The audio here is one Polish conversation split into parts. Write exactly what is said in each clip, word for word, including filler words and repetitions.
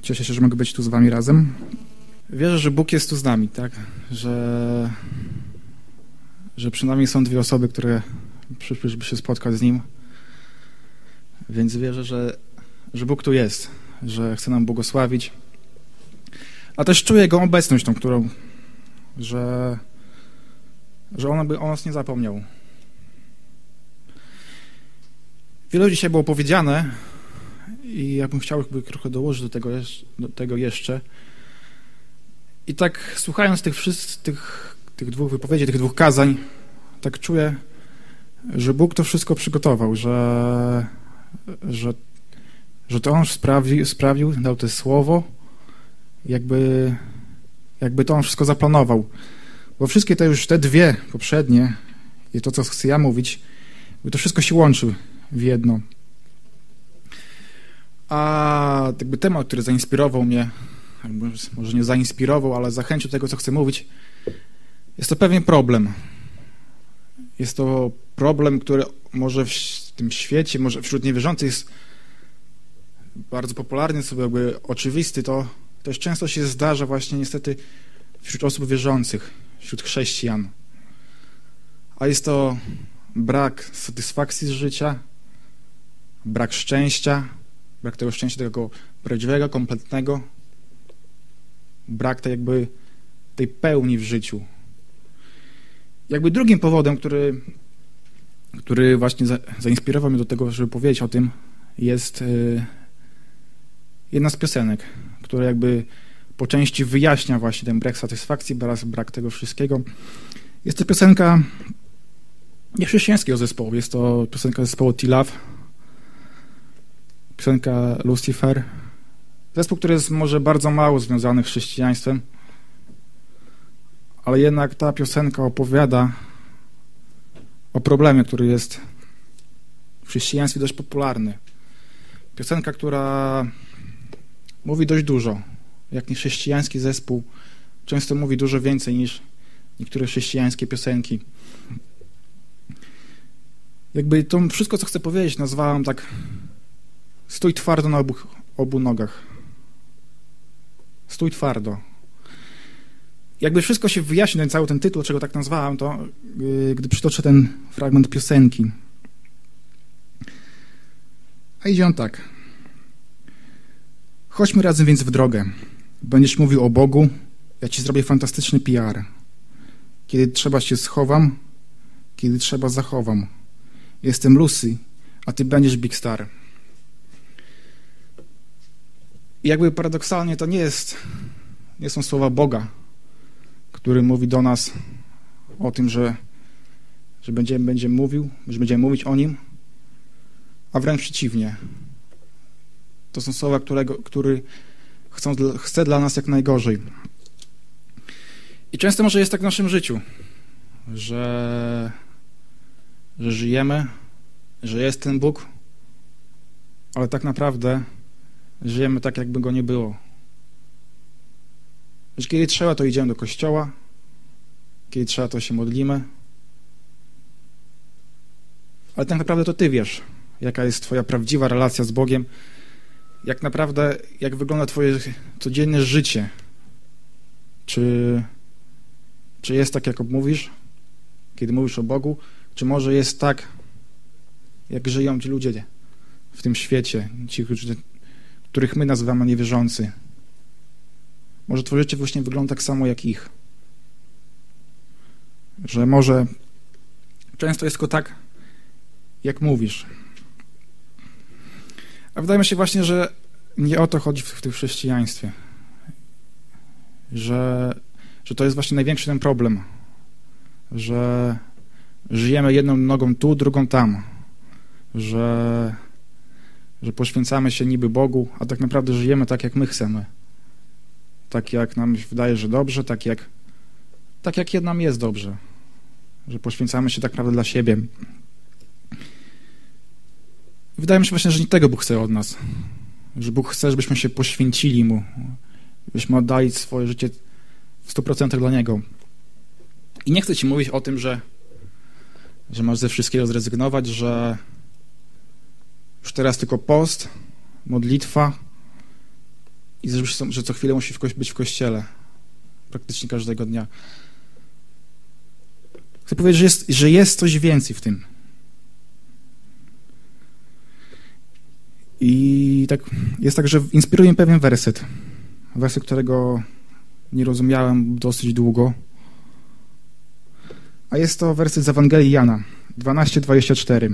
Cieszę się, że mogę być tu z wami razem. Wierzę, że Bóg jest tu z nami, tak? Że, że przynajmniej są dwie osoby, które przyszły, żeby się spotkać z Nim. Więc wierzę, że, że Bóg tu jest, że chce nam błogosławić. A też czuję Jego obecność, tą, którą, że, że On by o nas nie zapomniał. Wiele dzisiaj było powiedziane i ja bym chciał jakby trochę dołożyć do tego, do tego jeszcze. I tak słuchając tych wszystkich, tych, tych dwóch wypowiedzi, tych dwóch kazań, tak czuję, że Bóg to wszystko przygotował, że, że, że to On sprawił, sprawił, dał to słowo, jakby, jakby to On wszystko zaplanował. Bo wszystkie te już, te dwie poprzednie i to, co chcę ja mówić, to wszystko się łączy w jedno. A jakby temat, który zainspirował mnie, jakby może nie zainspirował, ale zachęcił do tego, co chcę mówić, jest to pewien problem. Jest to problem, który może w tym świecie, może wśród niewierzących jest bardzo popularny, sobie jakby oczywisty, to też często się zdarza właśnie niestety wśród osób wierzących, wśród chrześcijan. A jest to brak satysfakcji z życia, brak szczęścia, brak tego szczęścia, tego prawdziwego, kompletnego, brak tej jakby tej pełni w życiu. Jakby drugim powodem, który, który właśnie za, zainspirował mnie do tego, żeby powiedzieć o tym, jest y, jedna z piosenek, która jakby po części wyjaśnia właśnie ten brak satysfakcji, brak, brak tego wszystkiego. Jest to piosenka niechrześcijańskiego zespołu. Jest to piosenka zespołu T-Love, piosenka Lucifer. Zespół, który jest może bardzo mało związany z chrześcijaństwem, ale jednak ta piosenka opowiada o problemie, który jest w chrześcijaństwie dość popularny. Piosenka, która mówi dość dużo. Jak niechrześcijański zespół często mówi dużo więcej niż niektóre chrześcijańskie piosenki. Jakby to wszystko, co chcę powiedzieć, nazwałem tak: stój twardo na obu, obu nogach. Stój twardo. Jakby wszystko się wyjaśni, ten cały ten tytuł, czego tak nazwałem, to yy, gdy przytoczę ten fragment piosenki. A idzie on tak. Chodźmy razem więc w drogę. Będziesz mówił o Bogu, ja ci zrobię fantastyczny P R. Kiedy trzeba się schowam, kiedy trzeba zachowam. Jestem Lucy, a ty będziesz Big Star. I jakby paradoksalnie to nie jest, nie są słowa Boga, który mówi do nas o tym, że, że będziemy, będziemy mówił, że będziemy mówić o Nim, a wręcz przeciwnie. To są słowa, którego, który chcą, chce dla nas jak najgorzej. I często może jest tak w naszym życiu, że, że żyjemy, że jest ten Bóg, ale tak naprawdę żyjemy tak, jakby Go nie było. Że kiedy trzeba, to idziemy do kościoła, kiedy trzeba, to się modlimy, ale tak naprawdę to Ty wiesz, jaka jest Twoja prawdziwa relacja z Bogiem, jak naprawdę, jak wygląda Twoje codzienne życie. Czy, czy jest tak, jak mówisz, kiedy mówisz o Bogu, czy może jest tak, jak żyją ci ludzie w tym świecie, ci, których my nazywamy niewierzący. Może Twoje życie właśnie wygląda tak samo jak ich. Że może często jest tylko tak, jak mówisz. A wydaje mi się właśnie, że nie o to chodzi w, w tym chrześcijaństwie. Że, że to jest właśnie największy ten problem. Że żyjemy jedną nogą tu, drugą tam. Że, że poświęcamy się niby Bogu, a tak naprawdę żyjemy tak, jak my chcemy. Tak, jak nam się wydaje, że dobrze, tak jak, tak jak nam jest dobrze. Że poświęcamy się tak naprawdę dla siebie. Wydaje mi się właśnie, że nie tego Bóg chce od nas. Że Bóg chce, żebyśmy się poświęcili Mu. Żebyśmy oddali swoje życie w stu procentach dla Niego. I nie chcę Ci mówić o tym, że, że masz ze wszystkiego zrezygnować, że już teraz tylko post, modlitwa i i że, że co chwilę musi w ko- być w kościele. Praktycznie każdego dnia. Chcę powiedzieć, że jest, że jest coś więcej w tym. I tak jest tak, że inspiruje mnie pewien werset. Werset, którego nie rozumiałem dosyć długo. A jest to werset z Ewangelii Jana dwanaście dwadzieścia cztery.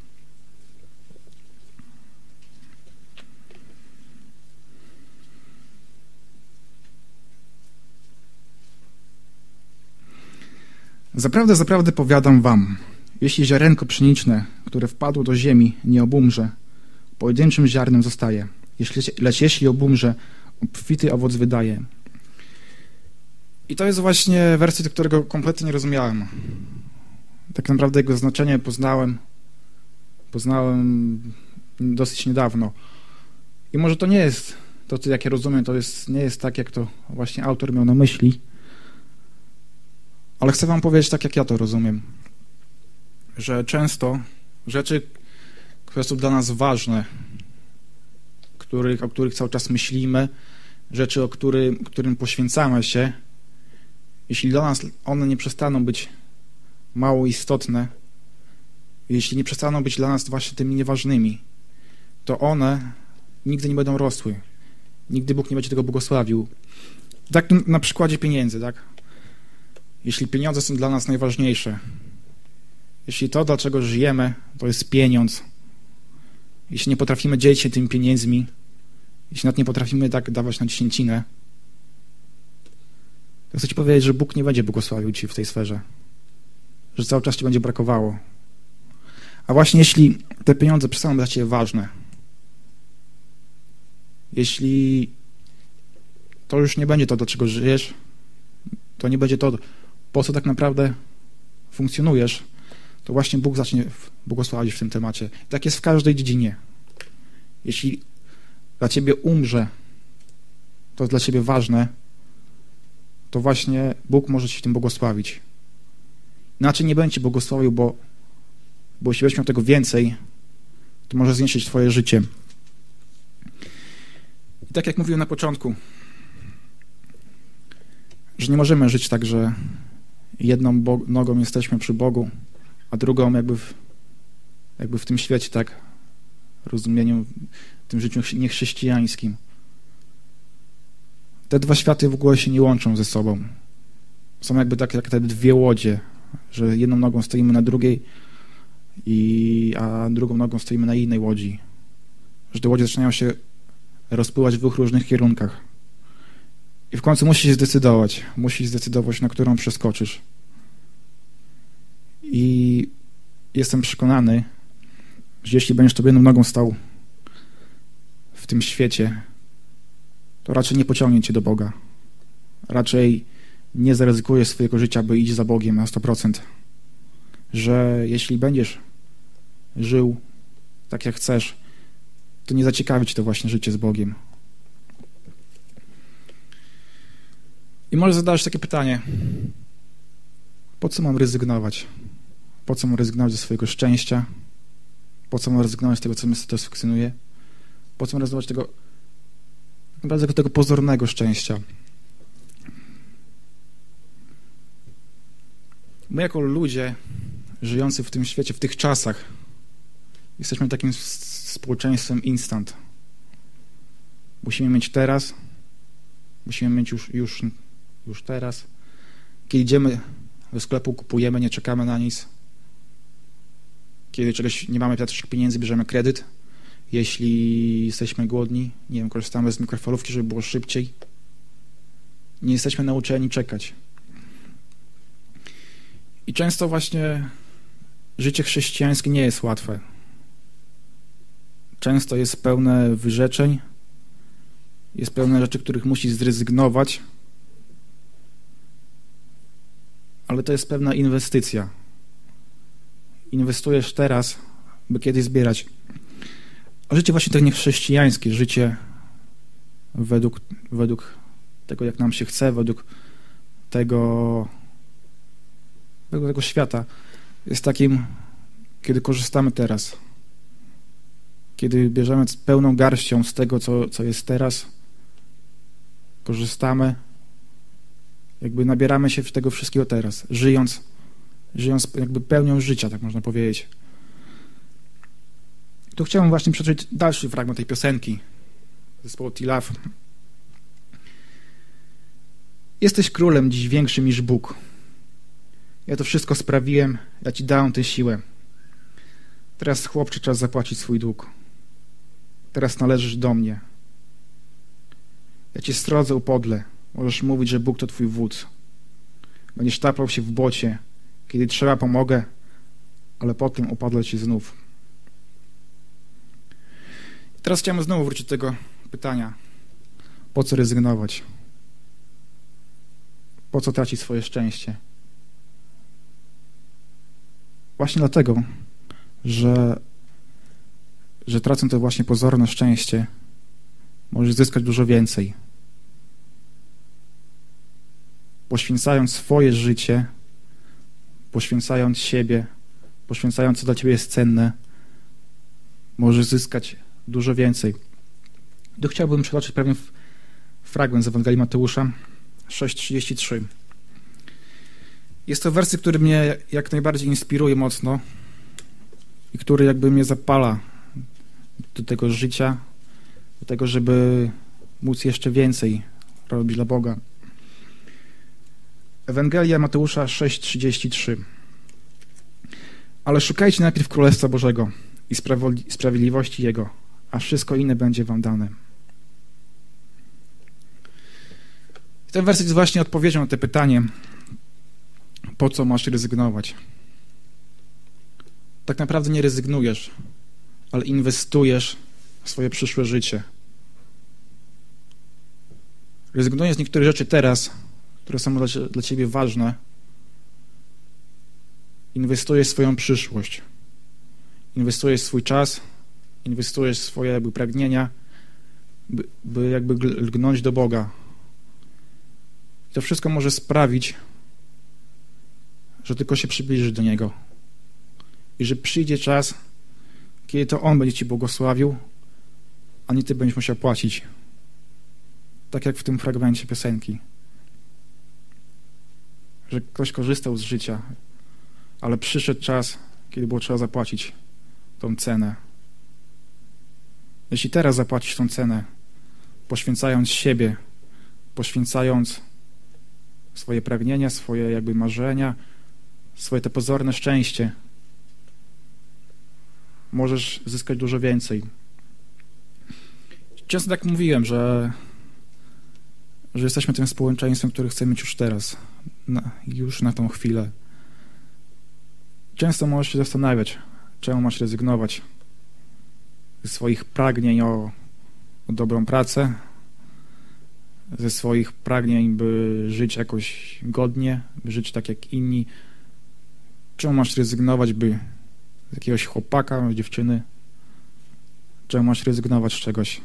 Zaprawdę, zaprawdę powiadam wam, jeśli ziarenko pszeniczne, które wpadło do ziemi, nie obumrze, pojedynczym ziarnem zostaje, jeśli, lecz jeśli obumrze, obfity owoc wydaje. I to jest właśnie werset, którego kompletnie nie rozumiałem. Tak naprawdę jego znaczenie poznałem, poznałem dosyć niedawno. I może to nie jest, to jak ja rozumiem, to jest, nie jest tak, jak to właśnie autor miał na myśli, ale chcę wam powiedzieć tak, jak ja to rozumiem, że często rzeczy, które są dla nas ważne, których, o których cały czas myślimy, rzeczy, o który, którym poświęcamy się, jeśli dla nas one nie przestaną być mało istotne, jeśli nie przestaną być dla nas właśnie tymi nieważnymi, to one nigdy nie będą rosły. Nigdy Bóg nie będzie tego błogosławił. Tak na przykładzie pieniędzy, tak? Jeśli pieniądze są dla nas najważniejsze, jeśli to, dlaczego żyjemy, to jest pieniądz, jeśli nie potrafimy dzielić się tymi pieniędzmi, jeśli nawet nie potrafimy tak dawać na dziesięcinę, to chcę ci powiedzieć, że Bóg nie będzie błogosławił ci w tej sferze, że cały czas ci będzie brakowało. A właśnie jeśli te pieniądze przestaną być dla ciebie ważne, jeśli to już nie będzie to, do czego żyjesz, to nie będzie to, po co tak naprawdę funkcjonujesz, to właśnie Bóg zacznie błogosławić w tym temacie. I tak jest w każdej dziedzinie. Jeśli dla ciebie umrze, to jest dla ciebie ważne, to właśnie Bóg może ci w tym błogosławić. Inaczej nie będzie błogosławił, bo, bo jeśli będziesz miał tego więcej, to może zniszczyć twoje życie. I tak jak mówiłem na początku, że nie możemy żyć tak, że jedną Bo- nogą jesteśmy przy Bogu, a drugą jakby w, jakby w tym świecie, tak, rozumieniu, w tym życiu niechrześcijańskim. Te dwa światy w ogóle się nie łączą ze sobą. Są jakby tak jak te dwie łodzie, że jedną nogą stoimy na drugiej, i, a drugą nogą stoimy na innej łodzi. Że te łodzie zaczynają się rozpływać w dwóch różnych kierunkach. I w końcu musisz zdecydować. Musisz zdecydować, na którą przeskoczysz. I jestem przekonany, że jeśli będziesz to jedną nogą stał w tym świecie, to raczej nie pociągnie cię do Boga. Raczej nie zaryzykujesz swojego życia, by iść za Bogiem na sto procent. Że jeśli będziesz żył tak, jak chcesz, to nie zaciekawi cię to właśnie życie z Bogiem. I może zadać takie pytanie: po co mam rezygnować? Po co mam rezygnować ze swojego szczęścia? Po co mam rezygnować z tego, co mnie satysfakcjonuje? Po co mam rezygnować z tego, tak naprawdę tego pozornego szczęścia? My jako ludzie żyjący w tym świecie, w tych czasach, jesteśmy takim społeczeństwem instant. Musimy mieć teraz, musimy mieć już, już, już teraz. Kiedy idziemy do sklepu, kupujemy, nie czekamy na nic. Kiedy czegoś nie mamy też pieniędzy, bierzemy kredyt. Jeśli jesteśmy głodni, nie wiem, korzystamy z mikrofalówki, żeby było szybciej. Nie jesteśmy nauczeni czekać. I często właśnie życie chrześcijańskie nie jest łatwe. Często jest pełne wyrzeczeń, jest pełne rzeczy, których musisz zrezygnować, ale to jest pewna inwestycja. Inwestujesz teraz, by kiedyś zbierać. A życie właśnie tak niechrześcijańskie, życie według, według tego, jak nam się chce, według tego, według tego świata, jest takim, kiedy korzystamy teraz. Kiedy bierzemy pełną garścią z tego, co, co jest teraz korzystamy, jakby nabieramy się tego wszystkiego teraz, żyjąc, żyjąc jakby pełnią życia, tak można powiedzieć. Tu chciałem właśnie przeczytać dalszy fragment tej piosenki zespołu T-Love. Jesteś królem dziś większym niż Bóg. Ja to wszystko sprawiłem, ja ci dałem tę siłę. Teraz, chłopcze, czas zapłacić swój dług. Teraz należysz do mnie. Ja cię strodzę upodle. Możesz mówić, że Bóg to twój wódz. Będziesz taplał się w błocie. Kiedy trzeba, pomogę, ale potem upadlę ci znów. Teraz chciałem znowu wrócić do tego pytania. Po co rezygnować? Po co tracić swoje szczęście? Właśnie dlatego, że, że tracąc to właśnie pozorne szczęście, możesz zyskać dużo więcej. Poświęcając swoje życie, poświęcając siebie, poświęcając co dla ciebie jest cenne, możesz zyskać dużo więcej. Tu chciałbym przytoczyć pewien fragment z Ewangelii Mateusza sześć trzydzieści trzy. Jest to werset, który mnie jak najbardziej inspiruje mocno i który jakby mnie zapala do tego życia, do tego, żeby móc jeszcze więcej robić dla Boga. Ewangelia Mateusza sześć trzydzieści trzy. Ale szukajcie najpierw Królestwa Bożego i sprawiedliwości Jego, a wszystko inne będzie wam dane. Ten werset jest właśnie odpowiedzią na to pytanie, po co masz rezygnować. Tak naprawdę nie rezygnujesz, ale inwestujesz w swoje przyszłe życie. Rezygnujesz z niektórych rzeczy teraz, które są dla, dla ciebie ważne. Inwestujesz w swoją przyszłość. Inwestujesz swój czas, inwestujesz swoje jakby pragnienia, by, by jakby lgnąć do Boga. I to wszystko może sprawić, że tylko się przybliżysz do Niego. I że przyjdzie czas, kiedy to On będzie ci błogosławił, a nie ty będziesz musiał płacić. Tak jak w tym fragmencie piosenki. Że ktoś korzystał z życia, ale przyszedł czas, kiedy było trzeba zapłacić tą cenę. Jeśli teraz zapłacisz tą cenę, poświęcając siebie, poświęcając swoje pragnienia, swoje jakby marzenia, swoje te pozorne szczęście, możesz zyskać dużo więcej. Często tak mówiłem, że, że jesteśmy tym społeczeństwem, które chcemy mieć już teraz, na, już na tą chwilę. Często możesz się zastanawiać, czemu masz rezygnować ze swoich pragnień o, o dobrą pracę, ze swoich pragnień, by żyć jakoś godnie, by żyć tak jak inni. Czemu masz rezygnować, by z jakiegoś chłopaka, dziewczyny? Czemu masz rezygnować z czegoś?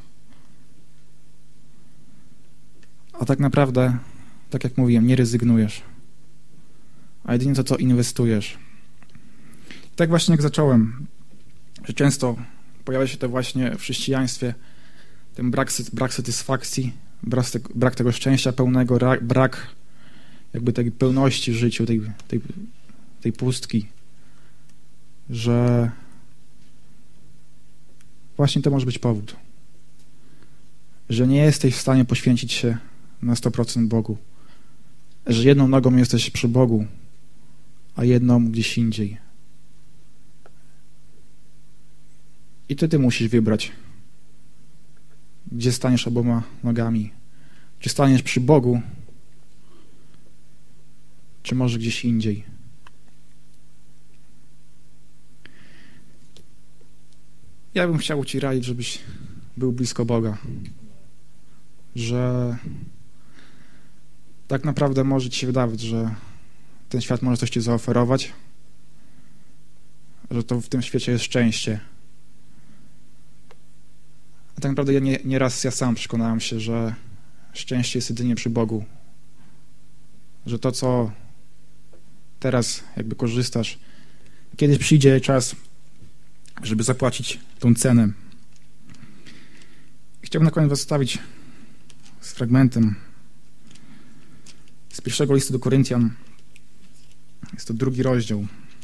A tak naprawdę, tak jak mówiłem, nie rezygnujesz, a jedynie to, co inwestujesz. I tak właśnie jak zacząłem, że często pojawia się to właśnie w chrześcijaństwie, ten brak, brak satysfakcji, brak, brak tego szczęścia pełnego, brak jakby tej pełności w życiu, tej, tej, tej pustki, że właśnie to może być powód, że nie jesteś w stanie poświęcić się na sto procent Bogu, że jedną nogą jesteś przy Bogu, a jedną gdzieś indziej. I ty, ty musisz wybrać, gdzie staniesz oboma nogami. Czy staniesz przy Bogu, czy może gdzieś indziej. Ja bym chciał ci radzić, żebyś był blisko Boga. Że tak naprawdę może ci się wydawać, że ten świat może coś ci zaoferować, że to w tym świecie jest szczęście. A tak naprawdę ja nie, nieraz ja sam przekonałem się, że szczęście jest jedynie przy Bogu. Że to, co teraz jakby korzystasz, kiedyś przyjdzie czas, żeby zapłacić tą cenę. Chciałbym na koniec was zostawić z fragmentem pierwszego listu do Koryntian. Jest to drugi rozdział.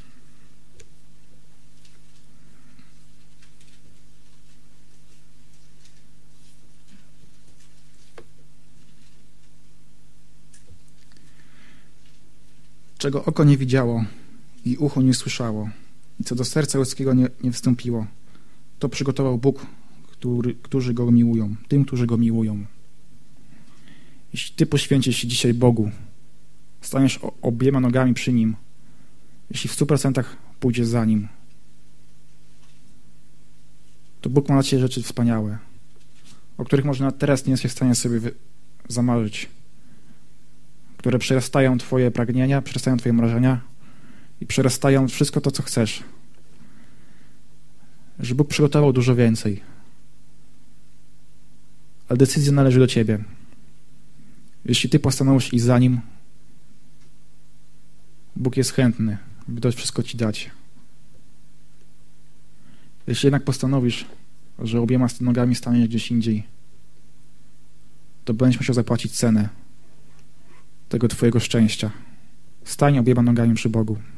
Czego oko nie widziało i ucho nie słyszało, i co do serca ludzkiego nie, nie wstąpiło, to przygotował Bóg, który, którzy Go miłują, tym, którzy Go miłują. Jeśli Ty poświęcisz się dzisiaj Bogu, staniesz obiema nogami przy Nim, jeśli w stu procentach pójdziesz za Nim, to Bóg ma dla Ciebie rzeczy wspaniałe, o których może nawet teraz nie jesteś w stanie sobie zamarzyć, które przerastają Twoje pragnienia, przerastają Twoje marzenia i przerastają wszystko to, co chcesz. Że Bóg przygotował dużo więcej. Ale decyzja należy do Ciebie. Jeśli Ty postanowisz iść za Nim, Bóg jest chętny, by to wszystko Ci dać. Jeśli jednak postanowisz, że obiema nogami staniesz gdzieś indziej, to będziesz musiał zapłacić cenę tego Twojego szczęścia. Stań obiema nogami przy Bogu.